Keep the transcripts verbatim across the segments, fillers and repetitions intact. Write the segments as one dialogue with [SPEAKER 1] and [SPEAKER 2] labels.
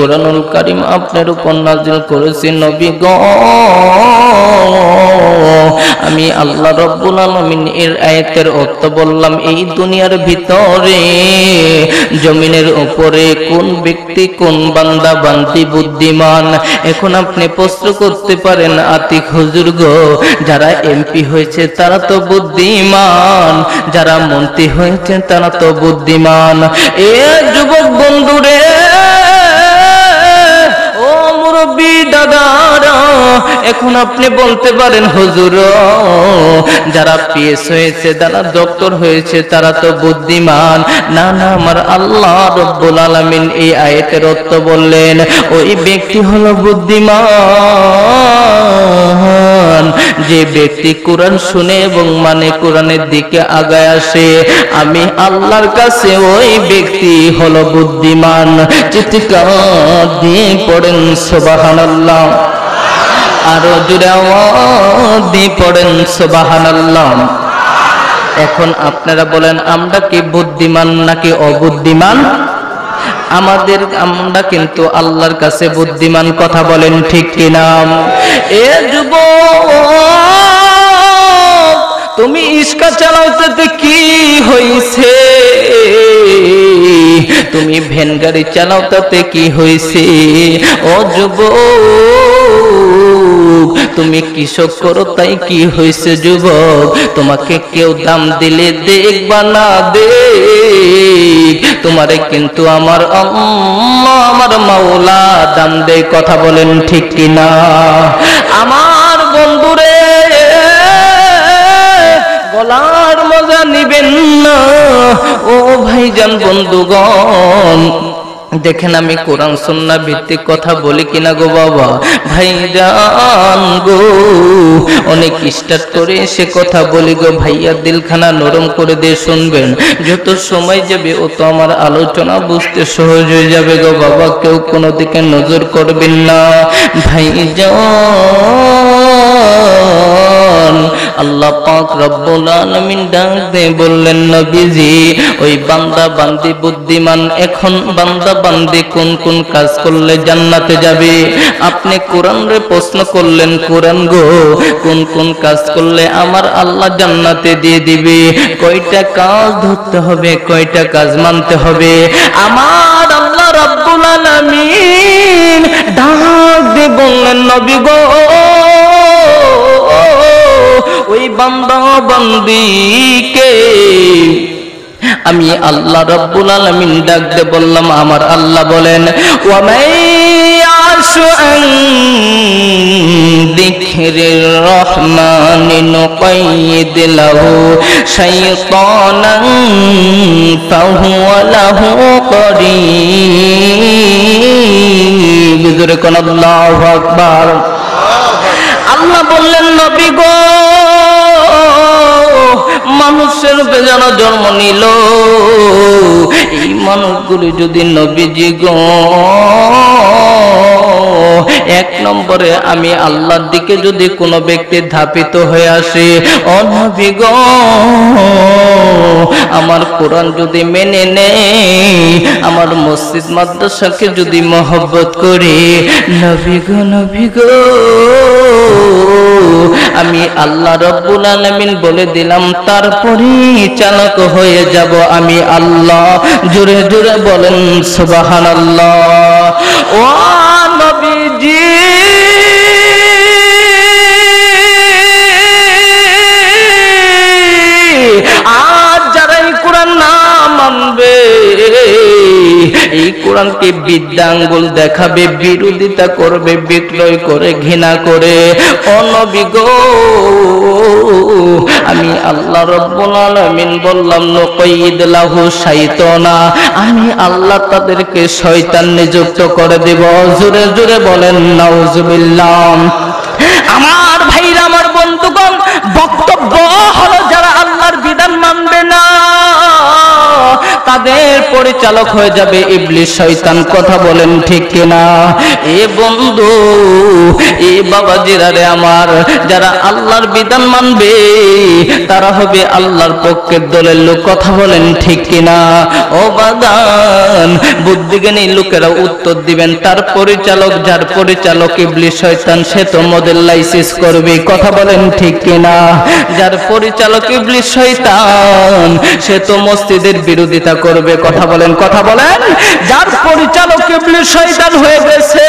[SPEAKER 1] কোরআনুল কারীম আপনার উপর নাযিল করেছি নবী গো। আমি আল্লাহ রাব্বুল আলামিন এর আয়াতের অর্থ বললাম, এই দুনিয়ার ভিতরে জমিনের উপরে কোন ব্যক্তি কোন বান্দা বান্দি বুদ্ধিমান? এখন আপনি প্রশ্ন করতে পারেন, আতিক হুজুর গো, যারা এমপি হয়েছে তারা তো বুদ্ধিমান, যারা মন্ত্রী হয়েছে তারা তো বুদ্ধিমান। এ যুবক বন্ধুরে, ও মুরব্বী দাদারা, এখন আপনি বলতে পারেন হুজুর, যারা পিএস হয়েছে যারা ডক্টর হয়েছে তারা তো বুদ্ধিমান। না না, আমার আল্লাহ রাব্বুল আলামিন এই আয়াতের অর্থ বললেন, ওই ব্যক্তি হলো বুদ্ধিমান যে ব্যক্তি কোরআন শুনে এবং মানে কোরআনের দিকে আগায় আসে। আমি আল্লাহর কাছে ওই ব্যক্তি হলো বুদ্ধিমান। চিৎকার দিয়ে পড়েন সুবহানাল্লাহ, আরো জোরে আওয়াজ দিয়ে পড়েন সুবহানাল্লাহ। এখন আপনারা বলেন, আমরা কি বুদ্ধিমান নাকি অবুদ্ধিমান? আমাদের আমরা কিন্তু আল্লাহর কাছে বুদ্ধিমান, কথা বলেন ঠিক কিনা? এ যুবক, তুমি ইস্কা চালাওতে কি হইছে? তুমি ভ্যান গাড়ি চালাও তাতে কি হইছে? ও যুবক, তুমি কৃষক করো তাই কি হইছে? যুবক, তোমাকে কেউ দাম দিলে দেখবা না দেখ, তোমারে কিন্তু আমার আল্লাহ আমার মাওলা দাম দেয়, কথা বলেন ঠিক কিনা? আমার বন্ধুরে, গলার মজা নিবেন না ও ভাইজান বন্ধুগণ। দেখেন আমি কোরআন সুন্নাহ ভিত্তিক কথা বলি কিনা গো বাবা ভাইজান গো, অনেক স্টার্ট করে সে কথা বলি গো ভাইয়া, দিলখানা নরম করে দিয়ে শুনবেন। যত সময় যাবে ও তো আমার আলোচনা বুঝতে সহজ হয়ে যাবে গো বাবা, কেউ কোনো দিকে নজর করবেন না ভাইজান। আল্লাহ পাক রব্বুল আলামিন ডাক দিয়ে বললেন, নবীজি ওই বান্দা বান্দি বুদ্ধিমান। এখন বান্দা বান্দি কোন কোন কাজ করলে জান্নাতে যাবে? আপনি কোরআন রে প্রশ্ন করলেন, কোরআন গো কোন কোন কাজ করলে আমার আল্লাহ জান্নাতে দিয়ে দিবে? কয়টা কাজ ধরতে হবে, কয়টা কাজ মানতে হবে? আমার আল্লাহ রাব্বুল আলামিন ডাক দিয়ে বললেন, নবী গো ওই বান্দা বান্দিকে আমি আল্লাহ রাব্বুল আলামিন ডাক দিয়ে বললাম, আমার আল্লাহ বলেন, ওয়া মাইয়াশু আন যিকরির রহমানি নুকাইয়িদ লাহু শাইতানান ফাহুয়া লাহু করিন। জোরে কোন আল্লাহু আকবার। আল্লাহ বললেন, নবী গো মানুষের বেজানো জন্ম নিল, এই মানুষগুলি যদি নবীজি গো এক নম্বরে আমি আল্লাহর দিকে যদি কোনো ব্যক্তি ধাপিত হয়ে আসে, ও নবী গো আমার কোরআন যদি মেনে নেয়, আমার মসজিদ মাদ্রাসাকে যদি মহব্বত করে, নবী গো নবী গো আমি আল্লাহ রাব্বুল আলামিন বলে দিলাম, তারপরে চালক হয়ে যাব আমি আল্লাহ। জোরে জোরে বলেন সুবহানাল্লাহ। ও নবীজি আজ যারা এই কোরআন না মানবে, এই কোরআনকে বিদ্যা আঙ্গুল দেখাবে, বিরোধিতা করবে, বিক্রয় করে, ঘৃণা করে, ও নবী গো আমি আল্লাহ রাব্বুল আলামিন বললাম, নুকাইয়িদ লাহু শাইতানা, আমি আল্লাহ তাদেরকে শয়তান নিযুক্ত করে দেব। জোরে জোরে বলেন নাউজুবিল্লাহ। আমার ভাইরা, আমার বন্ধুগণ, বক্তব্য হলো যারা আল্লাহর বিধান মানবে না তাদের পরিচয় পরিচালক হয়ে যাবে ইবলিস শয়তান। কথা বলেন ঠিক কিনা? এ বন্ধু, এ বাবাজিরা রে আমার, যারা আল্লাহর বিধান মানবে তারা হবে আল্লাহর পক্ষের দলের লোক। কথা বলেন ঠিক কিনা? ও বাদান, বুদ্ধিজ্ঞানী লোকেরা উত্তর দিবেন, তার পরিচালক, যার পরিচালক ইবলিস শয়তান, সে তো মদের লাইসেন্স করবে। কথা বলেন ঠিক কিনা? যার পরিচালক ইবলিস শয়তান, সে তো মসজিদের বিরোধিতা করবে। কথা বলেন, কথা বলেন। যার পরিচালক ইবলিস শয়তান হয়ে গেছে,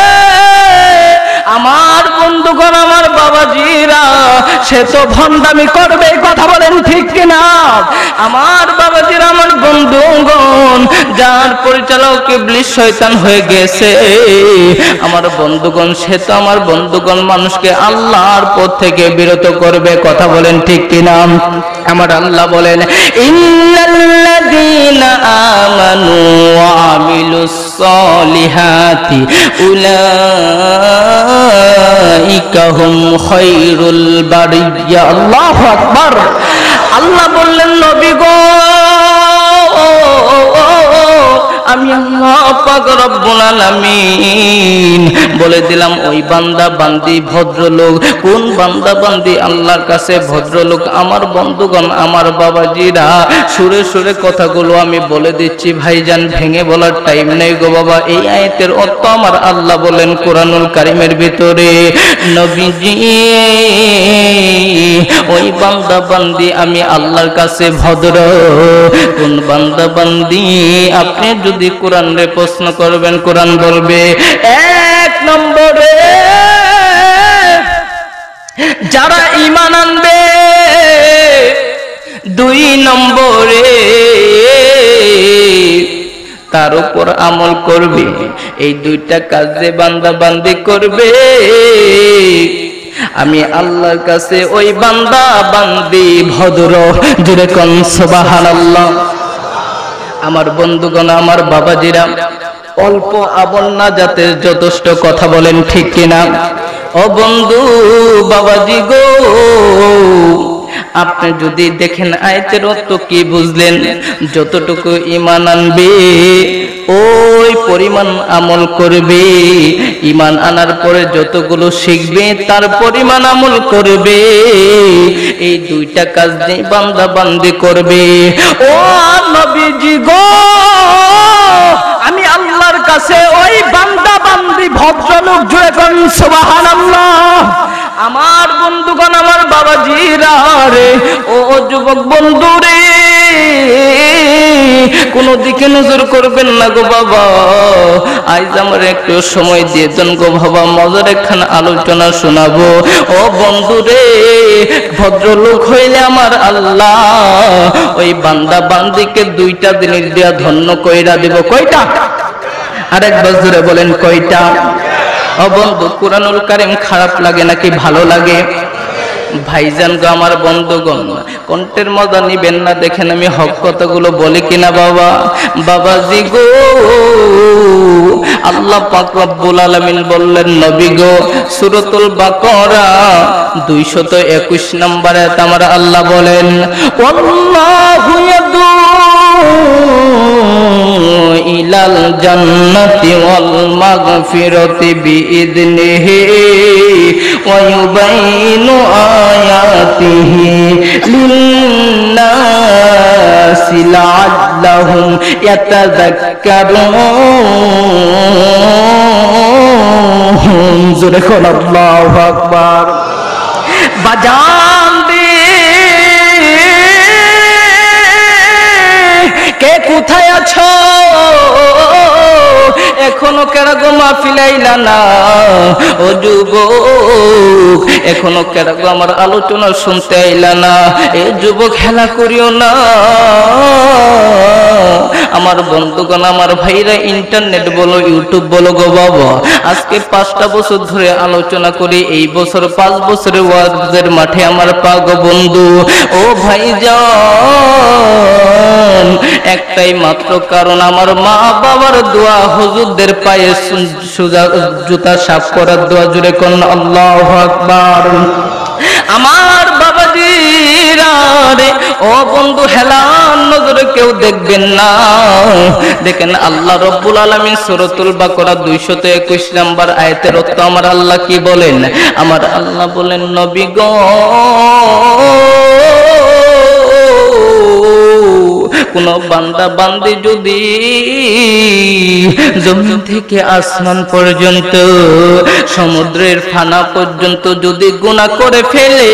[SPEAKER 1] আমার বন্ধুগণ, আমার বাবাজিরা, সে তো ভণ্ডামি করবে। কথা বলেন ঠিক কিনা? আমার বাবাজিরা, আমার বন্ধুগণ, যার পরিচালক ইবলিস শয়তান হয়ে গেছে, আমার বন্ধুগণ, সে তো আমার বন্ধুগণ মানুষকে আল্লাহর পথ থেকে বিরত করবে। কথা বলেন ঠিক কিনা? আমার আল্লাহ বলেন, ইন্নাল্লাযীনা আমানু ওয়া আমিলুস সলিহাতি উলাইকা হুম খায়রুল বারিয়া। আল্লাহু আকবার। আল্লাহ বললেন, নবী গো, আমি আল্লাহ পাক রব্বুল আলামিন বলে দিলাম ওই বান্দা বান্দি ভদ্রলোক। কোন বান্দা বান্দি আল্লাহর কাছে ভদ্রলোক? আমার বন্ধুগণ, আমার বাবাজিরা, সুরে সুরে কথাগুলো আমি বলে দিচ্ছি ভাইজান, ভেঙে বলার টাইম নেই গো বাবা। এই আয়াতের অর্থ আমার আল্লাহ বলেন কোরআনুল কারীমের ভিতরে, নবীজি ওই বান্দা বান্দি আমি আল্লাহর কাছে ভদ্র। কোন বান্দা বান্দি? আপনি যদি কোরআন রে প্রশ্ন করবেন, কোরআন বলবে এক নম্বরে যারা ঈমান আনবে, দুই নম্বরে তার উপর আমল করবে। এই দুইটা কাজ যে বান্দা বান্দি করবে, আমি আল্লাহর কাছে ওই বান্দা বান্দি ভদ্র। জোরে কোন সুবহানাল্লাহ। আমার বন্ধুগণ, আমার বাবাজিরা, অল্প আমল না যাতে যথেষ্ট। কথা বলেন ঠিক কিনা? ও বন্ধু বাবাজি গো, আপনি যদি দেখেন আয়াতের অর্থ কি বুঝলেন? যতটুকু ঈমান আনবে ওই পরিমাণ আমল করবে। ঈমান আনার পরে যতগুলো শিখবে তার পরিমাণ আমল করবে। এই দুইটা কাজ যে বান্দা বান্দি করবে, ও নবীজি গো, আমি আল্লাহর কাছে ওই বান্দা বান্দি ভদ্রলোক। জোরে কোন সুবহানাল্লাহ। আমার বন্ধুগণ, আমার বাবাজিরা রে, ও যুবক বন্ধু রে, কোন দিকে নজর করবেন না গো বাবা। আজ আমার একটু সময় দিয়ে দেন গো বাবা, মজার একখানা আলোচনা শোনাবো। ও বন্ধু রে, ভদ্রলোক হইলে আমার আল্লাহ ওই বান্দা বান্দিকে দুইটা জিনিস দিয়া ধন্য কইরা দিব। কয়টা? আরেকবার জোরে বলেন, কয়টা? ও বন্ধু, কোরআনুল কারীম খারাপ লাগে নাকি ভালো লাগে? ভাইজান গো, আমার বন্ধুগণ, কণ্ঠের মজা নিবেন না। দেখেন আমি হক কথাগুলো বলি কিনা বাবা। বাবাজি গো, আল্লাহ পাক রব্বুল আলামিন বললেন, নবী গো, সূরাতুল বাকারা দুইশত একুশ নম্বর আয়াত আমার আল্লাহ বলেন, ওয়াল্লাহু ইয়াদু ইলাল জান্নাতি ওয়াল মাগফিরাতি বিইذনিহি ওয়া ইউবাইনু আয়াতিহি লিন-নাসি লাআল্লাহুম ইয়াতাযাক্কারুন। জোরে বলো আল্লাহু আকবার। বাজান দে, কে কোথায় আছো? এখনো কেন গো মাহফিল আইলা না? ও যুবক, এখনো কেন গো আমার আলোচনা শুনতে আইলা না? এ যুবক, হেলা করিও না। আমার বন্ধুগণ, আমার ভাইরা, ইন্টারনেট বলো, ইউটিউব বলো গো বাবা, আজকে পাঁচটা বছর ধরে আলোচনা করি। এই বছর পাঁচ বছরের ওয়াজের মাঠে আমার পাগো বন্ধু। ও ভাইজান, একটাই মাত্র কারণ, আমার মা বাবার দোয়া, হুজুরদের পায়ে জুতা সাফ করার দোয়া। জুড়ে কোন আল্লাহু আকবার। আমার বাবাজিরা রে, ও বন্ধু হেলান নজরে কেউ দেখবেন না। দেখেন আল্লাহ রব্বুল আলামিন সূরাতুল বাকারা দুইশত একুশ নম্বর আয়াতের অর্থ আমার আল্লাহ কি বলেন? আমার আল্লাহ বলেন, নবী গো কোন বান্দা বান্দি যদি জমিন থেকে আসমান পর্যন্ত সমুদ্রের ফানা পর্যন্ত যদি গুনাহ করে ফেলে,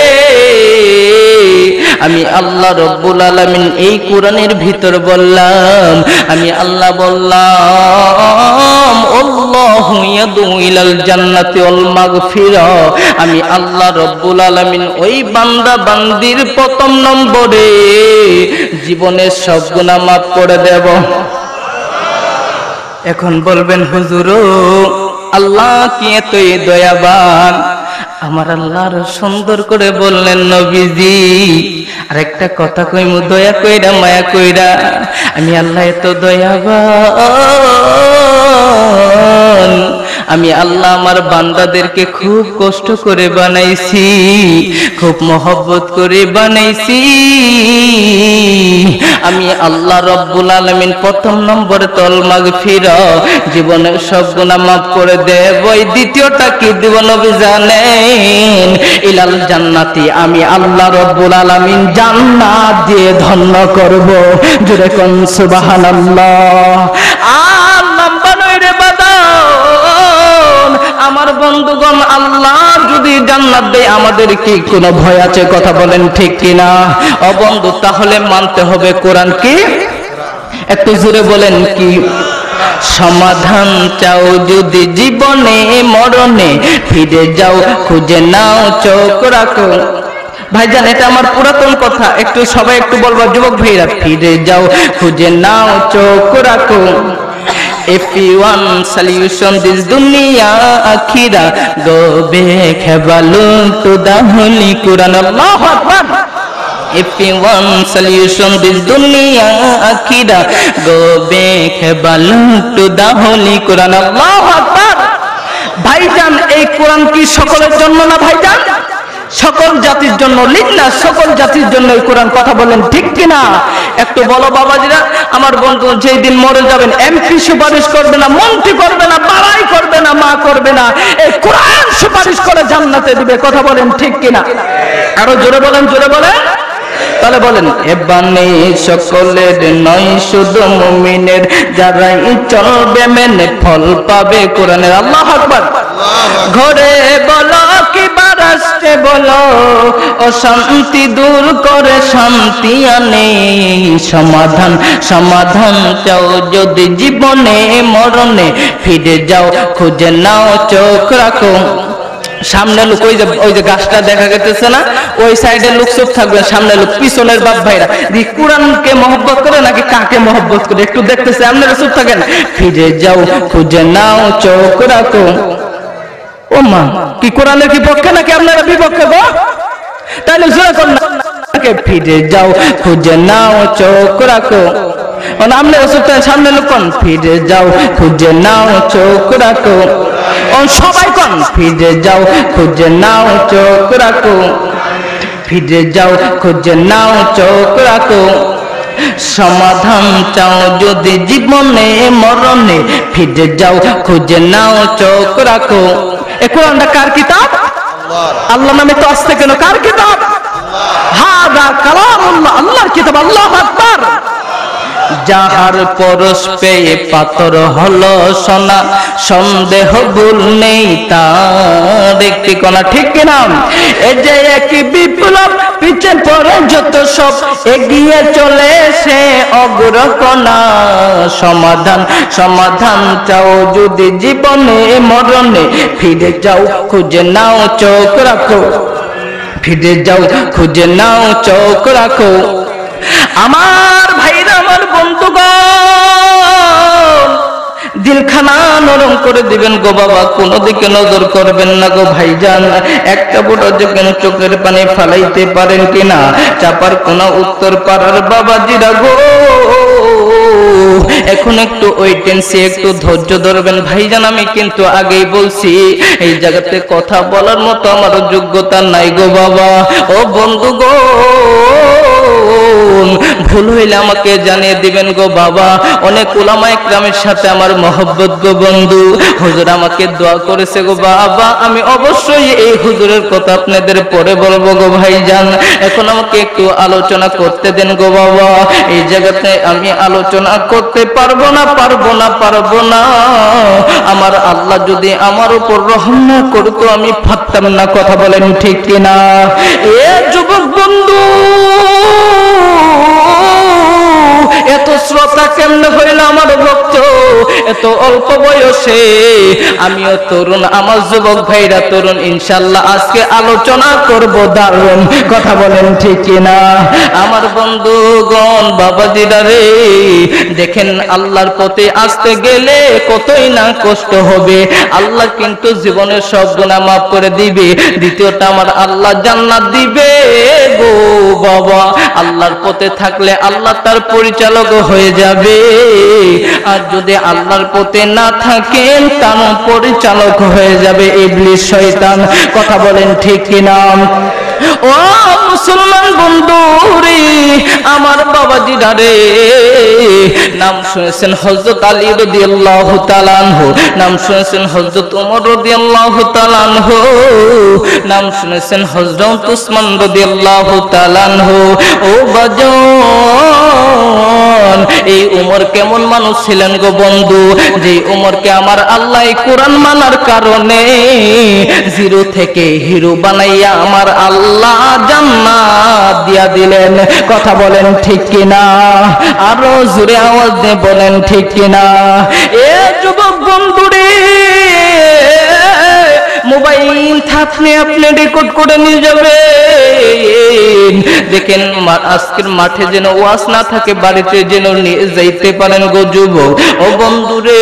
[SPEAKER 1] আমি আল্লাহ রব্বুল আলামিন এই কোরআনের ভিতর বললাম, আমি আল্লাহ বললাম আল্লাহু ইয়াদু ইলাল জান্নাতি ওয়াল মাগফিরা, আমি আল্লাহ রব্বুল আলামিন ওই বান্দা বান্দির প্রথম নম্বরে জীবনের সব গুনাহ মাফ করে দেব। এখন বলবেন হুজুর আল্লাহ কি এতই দয়াবান? আমার আল্লাহ আরো সুন্দর করে বললেন, নবীজি আরেকটা কথা কইমু, দয়া কইরা মায়া কইরা, আমি আল্লাহ এত দয়াবান, আমি আল্লাহ আমার বান্দাদেরকে খুব কষ্ট করে বানাইছি, খুব মহব্বত করে বানাইছি। আমি আল্লাহ রব্বুল আলামিন প্রথম নম্বরে তল মাগফিরা, জীবনের সব গুনাহ মাফ করে দেব। দ্বিতীয়টা কি দিব নবী জানেন? ইলাল জান্নাতি, আমি আল্লাহ রব্বুল আলামিন জান্নাত দিয়ে ধন্য করব। জোরে কোন সুবহানাল্লাহ। আর লম্বা নয় রে বাদান আমার বন্ধুগণ, আল্লাহ যদি জান্নাত দেয় আমাদের কি কোনো ভয় আছে? কথা বলেন ঠিক কিনা? ও বন্ধু, তাহলে মানতে হবে কোরআন কি? একটু জোরে বলেন কি? সমাধান চাও যদি জীবনে মরণে, ফিরে যাও খুঁজে নাও চোখ রাখো। ভাইজান এটা আমার পুরাতন কথা, একটু সবাই একটু বলবো যুবক ভাইরা, ফিরে যাও খুঁজে নাও চোখ রাখো। If you want solution this dunya akhira, go back have a look to the holy Quran. Allahu Akbar. If you want solution this dunya akhira, go back have a look to the holy Quran. Allahu Akbar. ভাইজান এই কোরআন কি সকলের জন্য না ভাইজান? সকল জাতির জন্য, লিল্লাহ সকল জাতির জন্য এই কোরআন। কথা বলেন ঠিক কিনা? একটু বলো বাবাজিরা। আমার বন্ধু যেই দিন মরে যাবেন, এমপি সুপারিশ করবে না, মন্ত্রী করবে না, বাড়াই করবে না, মা করবে না, এই কোরআন সুপারিশ করে জান্নাতে দিবে। কথা বলেন ঠিক কিনা? আরো জোরে বলেন, জোরে বলেন। তাহলে বলেন, এবানে সকলের নয় শুধু মুমিনের, যারাই চলবে মেনে ফল পাবে কোরআনের। আল্লাহু আকবার। ঘরে বলো কিবা রাষ্ট্রে বলো, অশান্তি দূর করে শান্তি আনে। সমাধান সমাধান চাও যদি জীবনে মরণে, ফিরে যাও খুঁজে নাও চোখ রাখো। সামনে লোক, ওই যে ওই যে গাছটা দেখা গেছে না, ওই সাইডে লোক চুপ থাকবে, সামনে লোক, পিছনের বাপ ভাইরা কোরআনকে মহব্বত করে নাকি কাকে মহব্বত করে একটু দেখতেছে, আপনারা চুপ থাকেন। ফিরে যাও খুঁজে নাও চোখ রাখো। ও মা, কি কোরআনের কি পক্ষে নাকি আপনারা বিপক্ষে গো? তাহলে জোরে কোন নাকি ফিরে যাও খুঁজে নাও চোখ রাখো। আপনারা চুপ থাকেন, সামনে লোক কোন ফিরে যাও খুঁজে নাও চোখ রাখো। সবাই কোন ফিরে যাও খুঁজে নাও চোখ রাখো। ফিরে যাও খুঁজে নাও চোখ রাখো। সমাধান চাও যদি জীবনে মরণে, ফিরে যাও খুঁজে নাও চোখ রাখো। এ কোরআনটা কার কিতাব? আল্লাহ নামে তো আসতে কেন? কার কিতাব? হাদা কালামুল্লাহ, আল্লাহর কিতাব। আল্লাহু আকবার। যাহার পরশ পেয়ে পাথর হলো সোনা, সন্দেহ ভুল নেই তার একটি কণা। ঠিক কিনা? এ যে একই বিপ্লব, পিছে পড়ে যত সব, এগিয়ে চলে সে অগ্রকণা। সমাধান সমাধান চাও যদি জীবনে মরণে, ফিরে যাও খুঁজে নাও চোখ রাখো। ফিরে যাও খুঁজে নাও চোখ রাখো। আমার ভাইরা, আমার বন্ধুগণ, দিলখানা নরম করে দিবেন গো বাবা, কোনো দিকে নজর করবেন না গো ভাইজান। একটা ফোঁটা যেখানে চোখের পানি ফালাইতে পারেন কিনা? চাপার কোন উত্তর পাড়ার বাবাজিরা গো, এখন একটু ওয়েটেন্সি, একটু ধৈর্য ধরবেন ভাইজান। আমি কিন্তু আগেই বলছি, এই জায়গাতে কথা বলার মতো আমার যোগ্যতা নাই গো বাবা। ও বন্ধু গো, বোন, ভুল হইলে আমাকে জানিয়ে দিবেন গো বাবা। অনেক উলামা ইকরামের সাথে আমার মহব্বত গো বন্ধু। হুজুর আমাকে দোয়া করেছে গো বাবা, আমি অবশ্যই এই হুজুরের কথা আপনাদের পরে বলবো গো ভাইজান। এখন আমাকে একটু আলোচনা করতে দেন গো বাবা। এই জায়গাতে আমি আলোচনা করতে পারবো না পারবো না পারবো না আমার আল্লাহ যদি আমার উপর রহম না করতো আমি পারতাম না। কথা বলেন ঠিক কিনা? এ যুবক বন্ধু, এত শ্রোতা কেমনে হইল আমার ভক্ত এত অল্প বয়সে? আমিও তরুণ, আমার যুবক ভাইরা তরুণ। ইনশাআল্লাহ আজকে আলোচনা করব দারুণ। কথা বলেন ঠিক কিনা? আমার বন্ধুগণ, বাবাজিরা রে, দেখেন আল্লাহর পথে আসতে গেলে কতই না কষ্ট হবে। আল্লাহ কিন্তু জীবনের সব গুনাহ মাফ করে দিবে। দ্বিতীয়টা, আমার আল্লাহ জান্নাত দিবে গো বাবা। আল্লাহর পথে থাকলে আল্লাহ তার পরিচালক হয়ে যাবে, আর যদি আল্লাহর পথে না থাকেন তার পরিচালক হয়ে যাবে ইবলিস, শয়তান। কথা বলেন ঠিক কিনা? ও মুসলমান বন্ধু রে, আমার বাবাজিরা রে, নাম শুনেছেন হযরত আলী রাদিয়াল্লাহু তাআলা আনহু, নাম শুনেছেন হযরত ওমর রাদিয়াল্লাহু তাআলা আনহু, নাম শুনেছেন হযরত উসমান রাদিয়াল্লাহু তাআলা আনহু। ও বাজন, এই ওমর কেমন মানুষ ছিলেন গো বন্ধু, যে ওমরকে আমার আল্লাহ কোরআন মানার কারণে জিরো থেকে হিরো বানাইয়া আমার আল্লাহ জান্নাত দিয়া দিলেন। কথা বলেন ঠিক কিনা? আরো জোরে আওয়াজ দিয়ে বলেন ঠিক কিনা? এ যুবক বন্ধুরে, মোবাইল থাকলে আপনি রেকর্ড করে নিয়ে যাবেন। দেখেন আজকের মাঠে যেন ওয়াজ না থাকে, বাড়িতে যেন নিয়ে যাইতে পারেন গো যুবক। ও বন্ধুরে,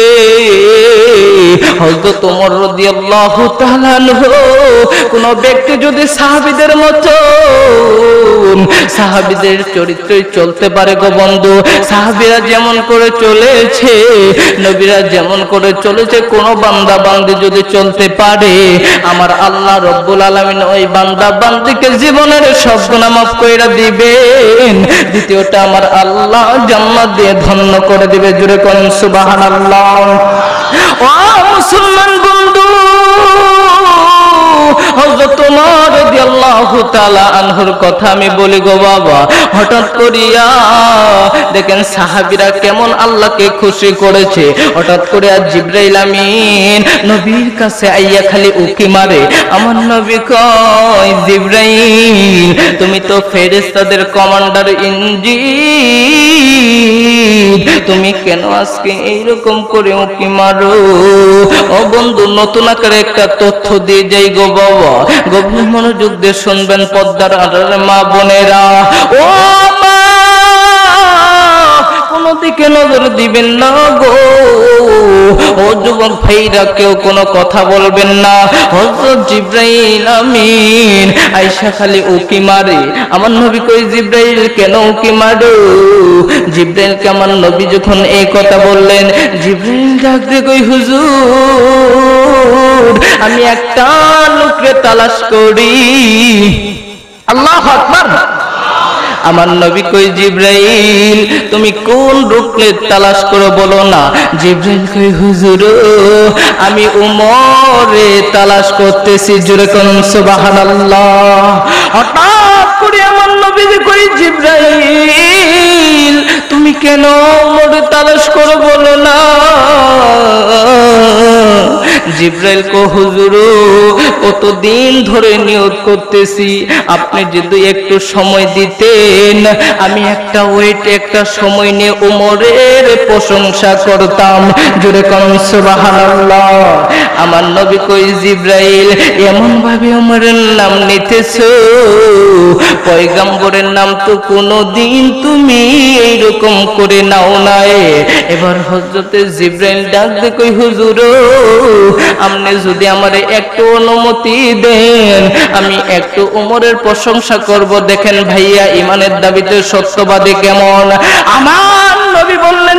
[SPEAKER 1] হযরত ওমর রাদিয়াল্লাহু তাআলা আনহু কোন ব্যক্তি যদি সাহাবীদের মতো সাহাবীদের চরিত্রে চলতে পারে গো বন্ধু, সাহাবীরা যেমন করে চলেছে, নবীরা যেমন করে চলেছে, কোন বান্দা বান্দি যদি চলতে পারে, আমার আল্লাহ রব্বুল আলামিন ওই বান্দা বান্দিকে জীবনের সব গুনাহ মাফ কইরা দিবেন। দ্বিতীয়টা, আমার আল্লাহ জান্নাত দিয়ে ধন্য করে দিবে। জোরে কোন সুবহানাল্লাহ। ও মুসলমান বন্ধু, হযরত ওমর রাদিয়াল্লাহু তাআলা আনহুর কথা আমি বলি গো বাবা। হঠাৎ করিয়া দেখেন সাহাবীরা কেমন আল্লাহকে খুশি করেছে। হঠাৎ করে জিবরাইল আমিন নবীর কাছে আইয়া খালি উকি মারে। আমার নবী কয়, জিবরাইল তুমি তো ফেরেশতাদের কমান্ডার ইনজিল, তুমি কেন আজকে এইরকম করে উকি মারো? ও বন্ধু, নতুন আকারে একটা তথ্য দিয়ে যাই গো বাবা, গভীর মনোযোগ দিয়ে শুনবেন পর্দার আড়ালের মা বোনেরা। ও মা, কোন দিকে নজর দিবেন না গো। ও যুবক ভাইরা, কেউ কোনো কথা বলবেন না। হযরত জিবরাইল আমিন আয়েশা খালি উকি মারে। আমার নবী কই, জিবরাইল কেন উকি মারো? জিবরাইলকে আমার নবী যখন এই কথা বললেন, জিবরাইল ডাক দিয়ে কই, হুজুর আমি একটা লোককে তালাশ করি। আল্লাহু আকবার। আমার নবী কই, জিবরাইল তুমি কোন রূপে তালাশ করো বলো না। জিবরাইল কই, হুজুর আমি উমরে তালাশ করতেছি। জোরে কোন সুবহানাল্লাহ। হঠাৎ করে আমার নবী কই, জিবরাইল তুমি কেন উমরে তালাশ করো বলো না? জিবরাইল কো, হুজুর কতদিন ধরে নিয়ত করতেছি, আপনি যদি একটু সময় দিতেন আমি একটা ওয়েট একটা সময় নিয়ে উমরের প্রশংসা করতাম। জোরে কোন সুবহানাল্লাহ। আমার নবী কই, জিবরাইল এমন ভাবে উমরের নাম নিতেছো, পয়গম্বরের নাম তো কোনদিন তুমি এইরকম করে নাও নাই। এবার হযরতে জিবরাইল ডাক দিয়ে কই, হুজুর আপনি যদি আমারে একটু অনুমতি দেন আমি একটু উমরের প্রশংসা করব। দেখেন ভাইয়া, ইমানের দাবিতে সত্যবাদী কেমন। আমার নবী বললেন,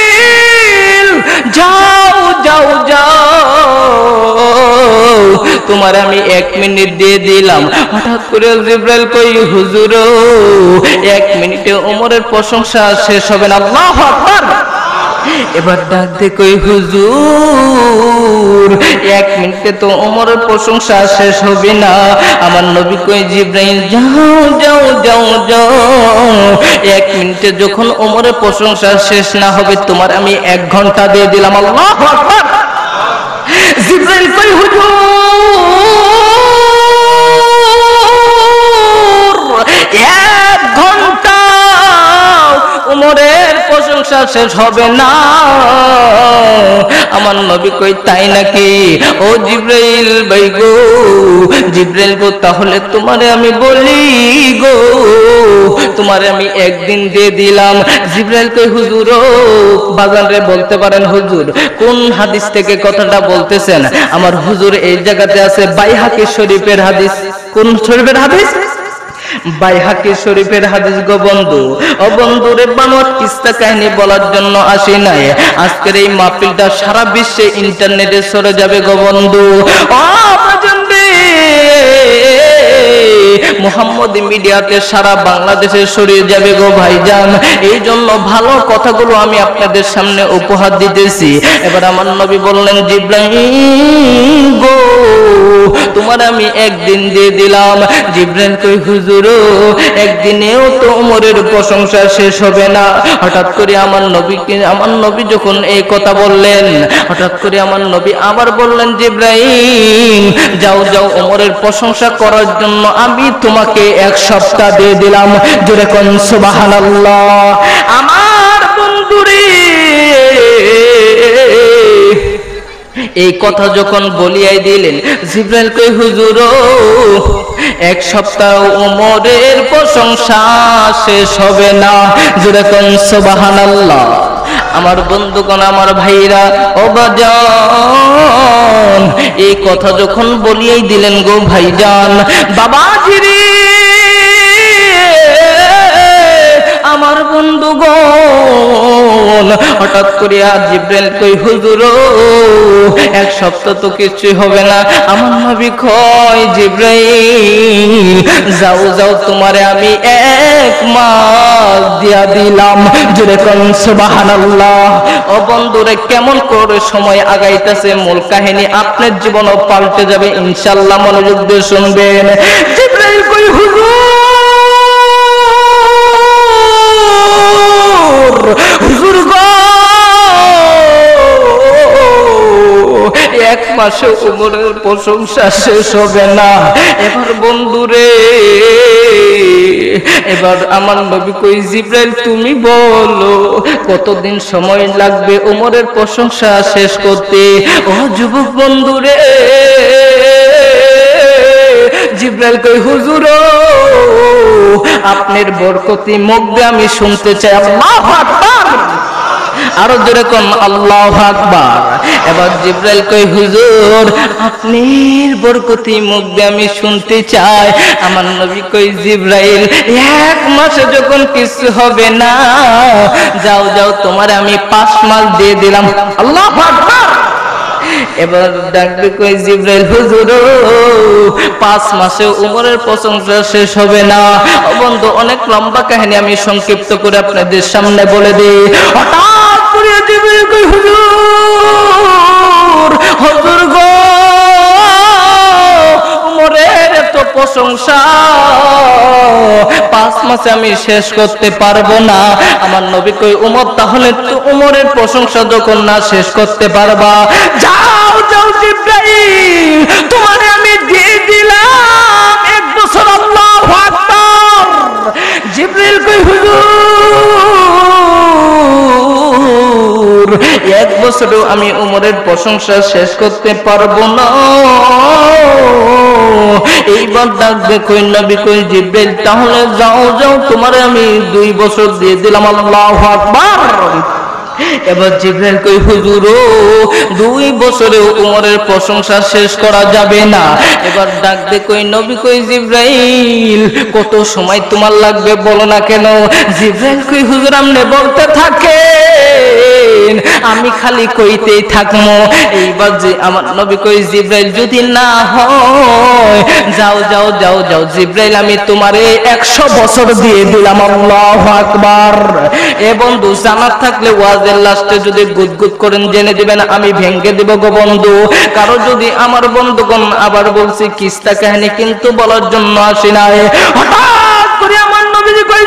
[SPEAKER 1] জিবরাইল যাও যাও যাও, তোমার আমি এক মিনিট দিয়ে দিলাম। হঠাৎ করে জিবরাইল কই হুজুর এক মিনিটে ওমরের প্রশংসা শেষ হবে না। আল্লাহু আকবার। এবার ডাক দে কই হুজুর এক মিনিটে তো ওমরের প্রশংসা শেষ হবে না। আমার নবী কই জিবরাইল যাও যাও যাও যাও, এক মিনিটে যখন ওমরের প্রশংসা শেষ না হবে তোমার আমি এক ঘন্টা দিয়ে দিলাম। আল্লাহু আকবার। জিবরাইল কই হুজুর এক ঘন্টা ওমরের প্রশংসা শেষ হবে না। আমার নবী কই তাই নাকি? ও জিবরাইল ভাই গো, জিবরাইল গো তাহলে তোমারে আমি বলি গো, তোমারে আমি একদিন দিয়ে দিলাম। জিবরাইল কই হুজুর বাজান রে বলতে পারেন হুজুর কোন হাদিস থেকে কথাটা বলতেছেন? আমার হুজুর এই জায়গাতে আছে বাইহাকি শরীফের হাদিস। কোন শরীফের হাদিস? বাইহাকি শরীফের হাদিস গো বন্ধু। ও বন্ধু রে বানোয়াট কিস্সা কাহিনী বলার জন্য আসি নাই। আজকের এই মাহফিলটা সারা বিশ্বে ইন্টারনেটে ছড়ে যাবে গো বন্ধু। ও বাজানরে মুহাম্মদ মিডিয়াতে সারা বাংলাদেশে ছড়িয়ে যাবে গো ভাইজান। এই জন্য ভালো কথাগুলো আমি আপনাদের সামনে উপহার দিতেছি। এবার আমার নবী বললেন জিবরাইল গো তোমার আমি একদিন দিয়ে দিলাম। জিবরাইল কই হুজুর একদিনেও তো ওমরের প্রশংসা শেষ হবে না। হঠাৎ করে আমার নবীকে আমার নবী যখন এই কথা বললেন, হঠাৎ করে আমার নবী আবার বললেন জিবরাইল যাও যাও ওমরের প্রশংসা করার জন্য আমি তোমাকে এক সপ্তাহ দিয়ে দিলাম। জোরে কোন সুবহানাল্লাহ। আমার বন্ধুরে এই কথা যখন বলিয়াই দিলেন জিবরাইল কই হুজুর এক সপ্তাহ ওমরের প্রশংসা শেষ হবে না। জোরে কোন সুবহানাল্লাহ। আমার বন্ধুগণ আমার ভাইরা ও বাজান এই কথা যখন বলিয়াই দিলেন গো ভাইজান বাবাজি রে আমার বন্ধুগণ হঠাৎ করে জিবরাইল কই হুজুর এক সপ্তাহ তো কিছুই হবে না। আমার নবী কয় জিবরাইল যাও যাও তোমারে আমি এক মাস দিয়া দিলাম। জোরে কোন সুবহানাল্লাহ। ও বন্ধুরে কেমন করে সময় আগাইতেছে মূল কাহিনী আপনার জীবনও পাল্টে যাবে ইনশাআল্লাহ। মনোযোগ দিয়ে শুনবেন। জিবরাইল কই হুজুর হুজুর গো এক মাসে ওমরের প্রশংসা শেষ হবে না। এবার বন্ধুরে এবার আমার নবী কই জিবরাইল তুমি বলো কতদিন সময় লাগবে ওমরের প্রশংসা শেষ করতে? ও যুবক বন্ধুরে জিবরাইল কই হুজুর আপনার বরকতি মুখ দিয়ে আমি শুনতে চাই। আল্লাহু আকবার। আরো জোরে কোন আল্লাহু আকবার। এবার জিবরাইল কই হুজুর আপনার বরকতি মুখ দিয়ে আমি শুনতে চাই। আমার নবী কই জিবরাইল এক মাসে যখন কিছু হবে না যাও যাও তোমার আমি পাঁচ মাস দিয়ে দিলাম। আল্লাহু আকবার। এবার ডাকবে কই জিবরাইল হুজুর পাঁচ মাসে ওমরের প্রশংসা শেষ হবে না। বন্ধু অনেক লম্বা কাহিনী আমি সংক্ষিপ্ত করে আপনাদের সামনে বলে দিই। হঠাৎ করে জিবরাইল কই হুজুর হুজুর গো ওমরের এত প্রশংসা পাঁচ মাসে আমি শেষ করতে পারবো না। আমার নবী কই ওমর তাহলে তো ওমরের প্রশংসা যখন না শেষ করতে পারবা যাও যাও জিবরাইল তোমারে আমি দিয়ে দিলাম এক বছর। আল্লাহু আকবার। জিবরাইল কই হুজুর এক বছরেও আমি ওমরের প্রশংসা শেষ করতে পারবো না। এইবার ডাকবে কই নবী কই জিবরাইল তাহলে যাও যাও তোমারে আমি দুই বছর দিয়ে দিলাম। আল্লাহু আকবার। এবার জিবরাইল কই হুজুর দুই বছরে ওমরের প্রশংসা শেষ করা যাবে না। এবার ডাকবে কই নবী কই জিবরাইল কত সময় তোমার লাগবে বলো না কেন? জিবরাইল কই হুজুর আমনে বলতে থাকে আমি খালি কইতেই থাকবো। এইবার যে আমার নবী কই জিব্রাইল যদি না হয় যাও যাও যাও যাও জিব্রাইল আমি তোমারে একশো বছর দিয়ে দিলাম। আল্লাহু আকবার। এ বন্ধু জানার থাকলে ওয়াজের লাস্টে যদি গুদগুদ করেন জেনে দিবেন আমি ভেঙ্গে দিব গো বন্ধু। কারো যদি আমার বন্ধুগণ আবার বলছি কিস্তা কাহিনী কিন্তু বলার জন্য আসি নাই। হঠাৎ করে আমার নবীজি কই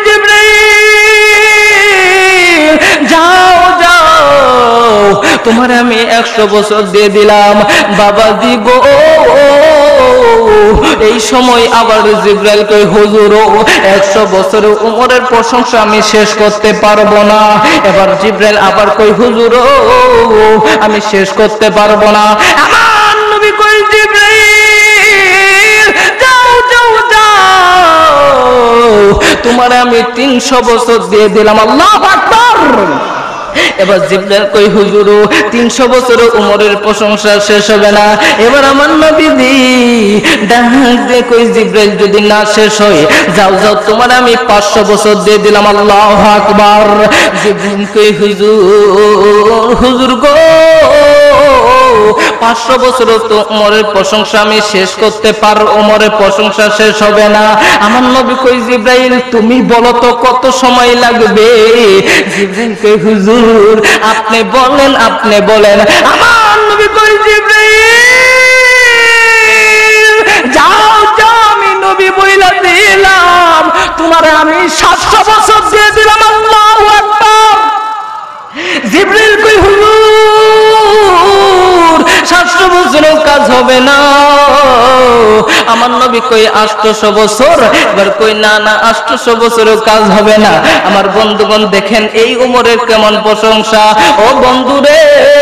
[SPEAKER 1] জিব্রাইল যাও যাও তোমার আমি একশো বছর দিয়ে দিলাম বাবাজি গো। এই সময় আবার জিব্রাইল কই হুজুর একশো বছরের উমরের প্রশংসা আমি শেষ করতে পারবো না। এবার জিব্রাইল আবার কই হুজুর আমি শেষ করতে পারবো না। আমার নবী কই জিব্রাইল যাও যাও যাও তোমার আমি তিনশো বছর দিয়ে দিলাম। আল্লাহু আকবার। এবার জিব্রাইল কই হুজুর তিনশো বছরের উমরের প্রশংসা শেষ হবে না। এবার আমার নবীজি ডাক দিয়ে কই জিব্রাইল যদি না শেষ হয় যাও যাও তোমার আমি পাঁচশো বছর দিয়ে দিলাম। আল্লাহু আকবার। জিব্রাইল কই হুজুর হুজুর গো পাঁচশো বছর তো উমরের প্রশংসা আমি শেষ করতে পার উমরের প্রশংসা শেষ হবে না। আমার নবী কই জিব্রাইল তুমি বলো তো কত সময় লাগবে? জিব্রাইল কই হুজুর আপনি বলেন আপনি বলেন। আমার নবী কই জিব্রাইল যাও যাও আমি নবী বইলা দিলাম তোমার আমি সাতশো বছর দিয়ে দিলাম। আল্লাহু আকবার। জিব্রাইল কই হুজুর সাতশো বছরেও কাজ হবে না। আমার নবী কই আটশো বছর। এবার কই না না আটশো বছরেও কাজ হবে না। আমার বন্ধুগণ দেখেন এই উমরের কেমন প্রশংসা। ও বন্ধুরে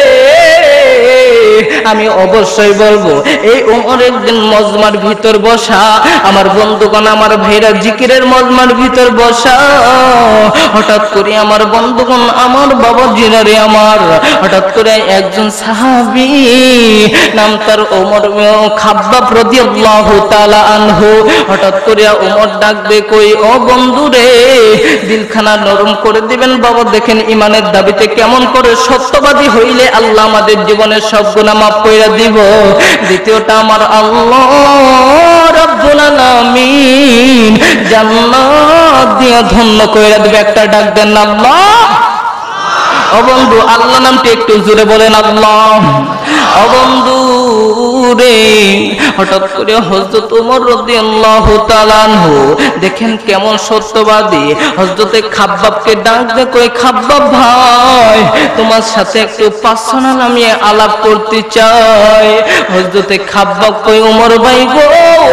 [SPEAKER 1] আমি অবশ্যই বলবো এই উমরের দিন মজমার ভিতর বসা আমার বন্ধুগণ আমার ভাইরা জিকিরের মজমার ভিতর বসা হঠাৎ করে আমার বন্ধুগণ আমার বাবা জিনারে আমার হঠাৎ করে একজন সাহাবী নাম তার ওমর খাব্বাব রাদিয়াল্লাহু তাআলা আনহু হঠাৎ করে ওমর ডাক দে কই ও বন্ধুরে দিলখানা নরম করে দিবেন বাবা। দেখেন ইমানের দাবিতে কেমন করে সত্যবাদী হইলে আল্লাহ আমাদের জীবনের সব গুনাহ মাফ কইরা দিব। দ্বিতীয়টা আমার আল্লাহ রাব্বুল আলামিন জান্নাত দিয়া ধন্য কইরা দিবে। একটা ডাক দেন আল্লাহ। ও বন্ধু আল্লাহ নামটি একটু জোরে বলেন আল্লাহ। ও বন্ধু রে হঠাৎ করে হযরত ওমর রাদিয়াল্লাহু তাআলা আনহু দেখেন কেমন সত্যবাদী। হযরতে খাব্বাবকে ডাক দিয়ে কই খাব্বাব ভাই তোমার সাথে একটু পার্সোনাল আমি আলাপ করতে চাই। হযরতে খাব্বাব কই ওমর ভাই গো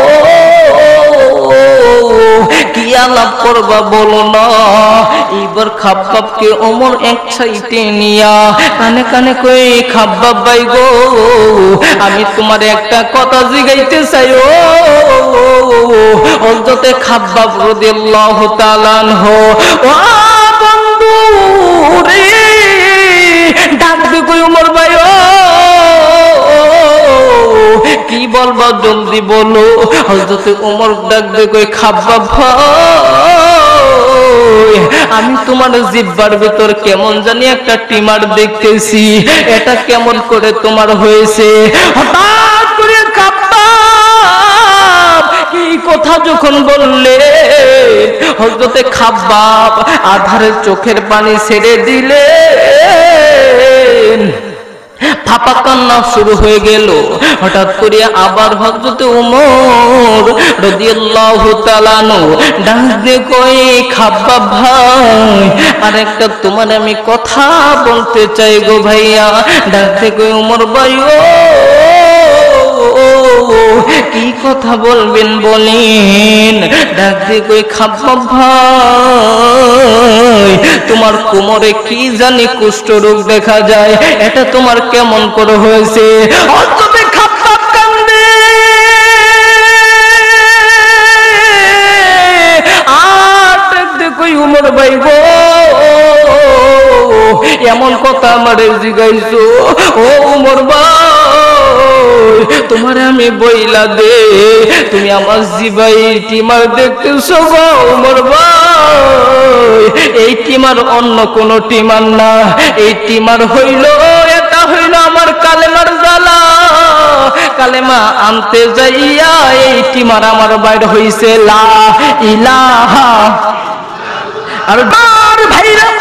[SPEAKER 1] কি আলাপ করবা বলো না। এইবার খাব্বাবকে ওমর এক সাইডে নিয়া কানে কানে কই খাব্বাব ভাই গো আমি তোমার একটা কথা জিগাইতে চাই। ও হযরতে খাব্বাব রাদিয়াল্লাহু তাআলা আনহু ও বন্ধু রে ডাক দিয়ে কই ওমর ভাই ও কি বলবা জলদি বলো। হযরতে ওমর ডাক দিয়ে কই খাব্বাব ভাই আমি তোমার জিহ্বার ভিতর কেমন জানি একটা টিমার দেখতেছি এটা কেমন করে তোমার হয়েছে। হঠাৎ করে খাব্বাব কি কথা যখন বললে হযরতে খাব্বাব আধারের চোখের পানি ছেড়ে দিলে ফাপা কান্না শুরু হয়ে গেল। হঠাৎ করে আবার হযরত ওমর রাদিয়াল্লাহু তাআলা আনহু ডাক দিয়ে কই খাব্বাব ভাই আরেকটা তোমার আমি কথা বলতে চাই গো ভাইয়া। ডাক দিয়ে কই ওমর ভাই ও কি কথা বলবেন বলেন। ডাক দিয়ে কই খাব্বাব ভাই তোমার কোমরে কি জানি কুষ্ঠ রোগ দেখা যায় এটা তোমার কেমন করে হয়েছে। অন্ততে খাব্বাব কান্দে আর ডাক দিয়ে কই ওমর ভাই গো এমন কথা আমারে জিগাইছো। ও ওমর ভাই তোমার আমি বইলা দে তুমি আমার জিবাই টিমার দেখতেছো গো ওমর ভাই এই টিমার অন্য কোন টিমার না, এই টিমার হইল এটা হইল আমার কালেমার জ্বালা। কালেমা আনতে যাইয়া এই টিমার আমার বাইর হইছে লা ইলাহা। আর ভাইরা